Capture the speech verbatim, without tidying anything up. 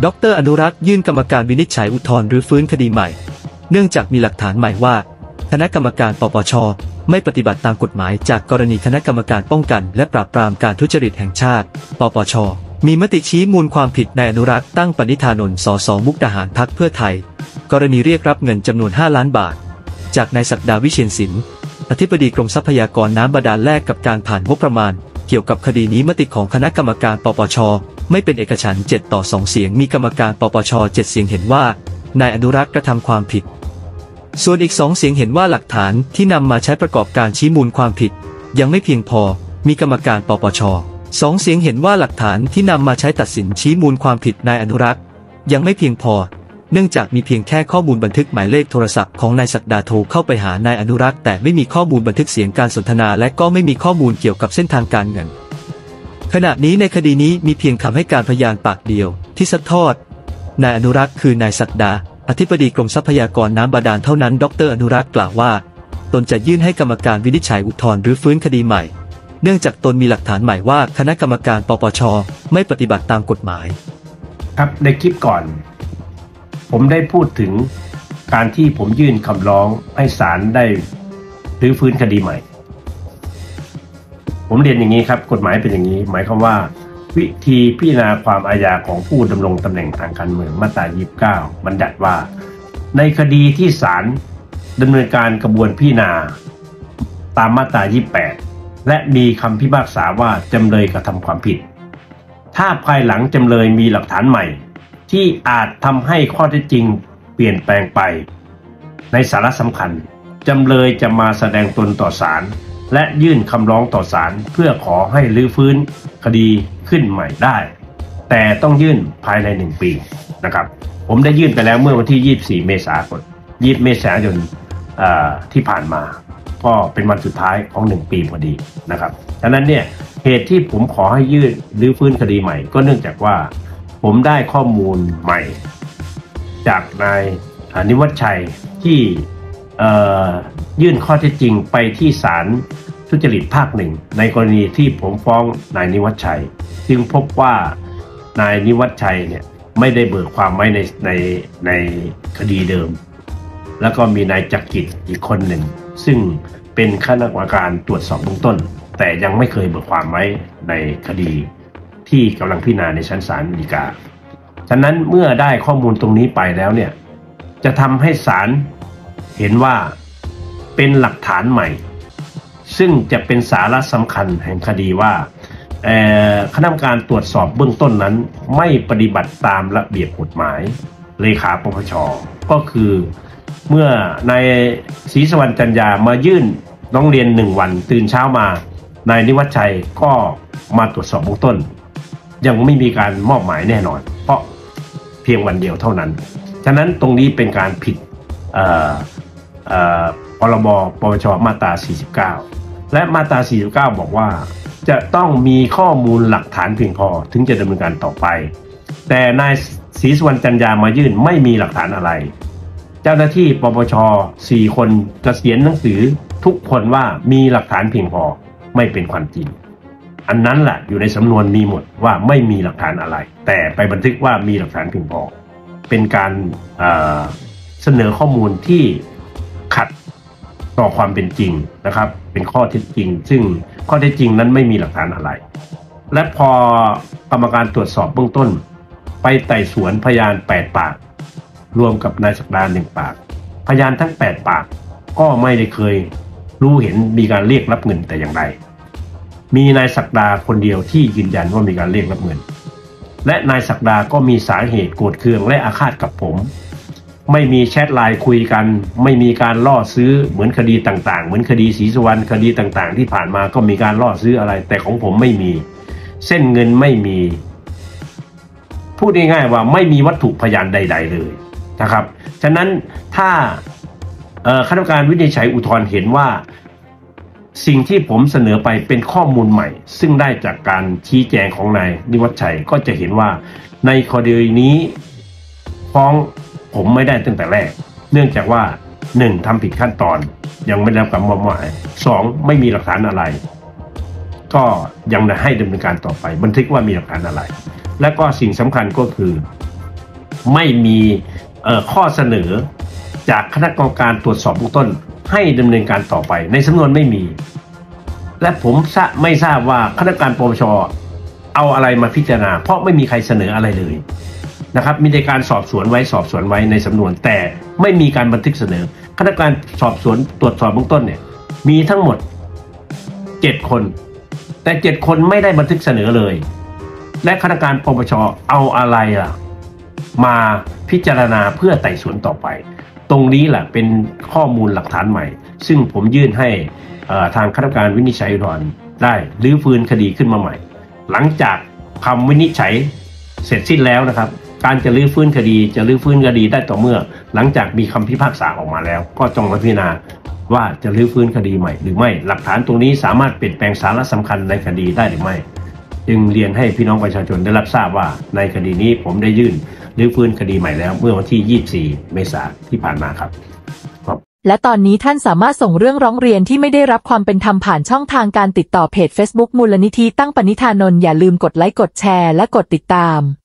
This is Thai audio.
ดร.อนุรักษ์ยื่นกรรมการวินิจฉัยอุทธรณ์รื้อฟื้นคดีใหม่เนื่องจากมีหลักฐานใหม่ว่าคณะกรรมการปปช.ไม่ปฏิบัติตามกฎหมายจากกรณีคณะกรรมการป้องกันและปราบปรามการทุจริตแห่งชาติปปช.มีมติชี้มูลความผิดนายอนุรักษ์ตั้งปณิธานนท์ สส.มุกดาหารพรรคเพื่อไทยกรณีเรียกรับเงินจำนวนห้าล้านบาทจากนายศักดาวิเชียรศิลป์อธิบดีกรมทรัพยากรน้ำบาดาลแลกกับการผ่านงบประมาณเกี่ยวกับคดีนี้มติของคณะกรรมการปปช.ไม่เป็นเอกฉันท์เจ็ดต่อสองเสียงมีกรรมการปปช.เจ็ดเสียงเห็นว่านายอนุรักษ์กระทำความผิดส่วนอีกสองเสียงเห็นว่าหลักฐานที่นำมาใช้ประกอบการชี้มูลความผิดยังไม่เพียงพอมีกรรมการปปช.สองเสียงเห็นว่าหลักฐานที่นำมาใช้ตัดสินชี้มูลความผิดนายอนุรักษ์ยังไม่เพียงพอเนื่องจากมีเพียงแค่ข้อมูลบันทึกหมายเลขโทรศัพท์ของนายศักดาโทรเข้าไปหานายอนุรักษ์แต่ไม่มีข้อมูลบันทึกเสียงการสนทนาและก็ไม่มีข้อมูลเกี่ยวกับเส้นทางการเงินขณะนี้ในคดีนี้มีเพียงคำให้การพยานปากเดียวที่ซัดทอดนายอนุรักษ์คือนายศักดาอธิบดีกรมทรัพยากรน้ำบาดาลเท่านั้นดร.อนุรักษ์กล่าวว่าตนจะยื่นให้กรรมการวินิจฉัยอุทธรณ์รื้อฟื้นคดีใหม่เนื่องจากตนมีหลักฐานใหม่ว่าคณะกรรมการปปช.ไม่ปฏิบัติตามกฎหมายครับในคลิปก่อนผมได้พูดถึงการที่ผมยื่นคำร้องให้ศาลได้รื้อฟื้นคดีใหม่ผมเรียนอย่างนี้ครับกฎหมายเป็นอย่างนี้หมายความว่าวิธีพิจารณาความอาญาของผู้ดำรงตำแหน่งทางการเมืองมาตรายี่สิบเก้าบัญญัติว่าในคดีที่ศาลดำเนินการกระบวนพิจารณาตามมาตรายี่สิบแปดและมีคำพิพากษาว่าจำเลยกระทำความผิดถ้าภายหลังจำเลยมีหลักฐานใหม่ที่อาจทำให้ข้อเท็จจริงเปลี่ยนแปลงไปในสาระสำคัญจำเลยจะมาแสดงตนต่อศาลและยื่นคำร้องต่อศาลเพื่อขอให้รื้อฟื้นคดีขึ้นใหม่ได้แต่ต้องยื่นภายในหนึ่งปีนะครับผมได้ยื่นไปแล้วเมื่อวันที่ยี่สิบสี่เมษายนยี่สิบเมษายนที่ผ่านมาก็เป็นวันสุดท้ายของหนึ่งปีพอดีนะครับฉะนั้นเนี่ยเหตุที่ผมขอให้ยื่นรื้อฟื้นคดีใหม่ก็เนื่องจากว่าผมได้ข้อมูลใหม่จากนายนิวัฒน์ชัยที่ยื่นข้อเท็จจริงไปที่ศาลทุจริตภาคหนึ่งในกรณีที่ผมฟ้องนายนิวัฒน์ชัยซึ่งพบว่านายนิวัฒน์ชัยเนี่ยไม่ได้เบิกความไว้ในในในคดีเดิมแล้วก็มีนายจักริดอีกคนหนึ่งซึ่งเป็นคณะกรรมการตรวจสอบเบื้องต้นแต่ยังไม่เคยเบิกความไว้ในคดีที่กำลังพิจารณาในชั้นศาลฎีกาฉะนั้นเมื่อได้ข้อมูลตรงนี้ไปแล้วเนี่ยจะทำให้ศาลเห็นว่าเป็นหลักฐานใหม่ซึ่งจะเป็นสาระสำคัญแห่งคดีว่าคณะกรรมการตรวจสอบเบื้องต้นนั้นไม่ปฏิบัติตามระเบียบกฎหมายเลขาปปช.ก็คือเมื่อนายศรีสุวรรณจันยามายื่นร้องเรียนหนึ่งวันตื่นเช้ามานายนิวัฒน์ชัยก็มาตรวจสอบเบื้องต้นยังไม่มีการมอบหมายแน่นอนเพราะเพียงวันเดียวเท่านั้นฉะนั้นตรงนี้เป็นการผิดพรบปปช.มาตราสี่สิบเก้าและมาตราสี่สิบเก้าบอกว่าจะต้องมีข้อมูลหลักฐานเพียงพอถึงจะดำเนินการต่อไปแต่นายศรีสุวรรณจันยามายื่นไม่มีหลักฐานอะไรเจ้าหน้าที่ปปช.สี่คนเกษียณหนังสือทุกคนว่ามีหลักฐานเพียงพอไม่เป็นความจริงอันนั้นแหละอยู่ในสำนวนมีหมดว่าไม่มีหลักฐานอะไรแต่ไปบันทึกว่ามีหลักฐานเพียงพอเป็นการเอ่อเสนอข้อมูลที่ขัดต่อความเป็นจริงนะครับเป็นข้อเท็จจริงซึ่งข้อเท็จจริงนั้นไม่มีหลักฐานอะไรและพอกรรมการตรวจสอบเบื้องต้นไปไต่สวนพยานแปดปากรวมกับนายศักดาหนึ่งปากพยานทั้งแปดปากก็ไม่ได้เคยรู้เห็นมีการเรียกรับเงินแต่อย่างใดมีนายศักดาคนเดียวที่ยืนยันว่ามีการเรียกรับเงินและนายศักดาก็มีสาเหตุโกรธเคืองและอาฆาตกับผมไม่มีแชทไลน์คุยกันไม่มีการล่อซื้อเหมือนคดีต่างๆเหมือนคดีศรีสุวรรณคดีต่างๆที่ผ่านมาก็มีการล่อซื้ออะไรแต่ของผมไม่มีเส้นเงินไม่มีพูดง่ายๆว่าไม่มีวัตถุพยานใดๆเลยนะครับฉะนั้นถ้าคณะกรรมการวินิจฉัยอุทธรณ์เห็นว่าสิ่งที่ผมเสนอไปเป็นข้อมูลใหม่ซึ่งได้จากการชี้แจงของนายนิวัฒน์ชัยก็จะเห็นว่าในคดีนี้ฟ้องผมไม่ได้ตั้งแต่แรกเนื่องจากว่าหนึ่งทำผิดขั้นตอนยังไม่ได้รับการมอบหมายสองไม่มีหลักฐานอะไรก็ยังให้ดำเนินการต่อไปบันทึกว่ามีหลักฐานอะไรและก็สิ่งสำคัญก็คือไม่มีเอ่อข้อเสนอจากคณะกรรมการตรวจสอบเบื้องต้นให้ดำเนินการต่อไปในสำนวนไม่มีและผมไม่ทราบว่าคณะกรรมการปปชเอาอะไรมาพิจารณาเพราะไม่มีใครเสนออะไรเลยนะครับมีแต่การสอบสวนไว้สอบสวนไว้ในสำนวนแต่ไม่มีการบันทึกเสนอคณะกรรมการสอบสวนตรวจสอบเบื้องต้นเนี่ยมีทั้งหมดเจ็ดคนแต่เจ็ดคนไม่ได้บันทึกเสนอเลยและคณะกรรมการปปชเอาอะไรล่ะมาพิจารณาเพื่อไต่สวนต่อไปตรงนี้แหละเป็นข้อมูลหลักฐานใหม่ซึ่งผมยื่นให้ทางคณะกรรมการวินิจฉัยอุทธรณ์ได้รื้อฟื้นคดีขึ้นมาใหม่หลังจากคำวินิจฉัยเสร็จสิ้นแล้วนะครับการจะรื้อฟื้นคดีจะรื้อฟื้นคดีได้ต่อเมื่อหลังจากมีคำพิพากษาออกมาแล้วก็ต้องมาพิจารณาว่าจะรื้อฟื้นคดีใหม่หรือไม่หลักฐานตรงนี้สามารถเปลี่ยนแปลงสาระสำคัญในคดีได้หรือไม่จึงเรียนให้พี่น้องประชาชนได้รับทราบว่าในคดีนี้ผมได้ยื่นรื้อฟื้นคดีใหม่แล้วเมื่อวันที่ยี่สิบสี่เมษายนที่ผ่านมาครับและตอนนี้ท่านสามารถส่งเรื่องร้องเรียนที่ไม่ได้รับความเป็นธรรมผ่านช่องทางการติดต่อเพจ Facebook มูลนิธิตั้งปณิธานนท์อย่าลืมกดไลค์กดแชร์และกดติดตาม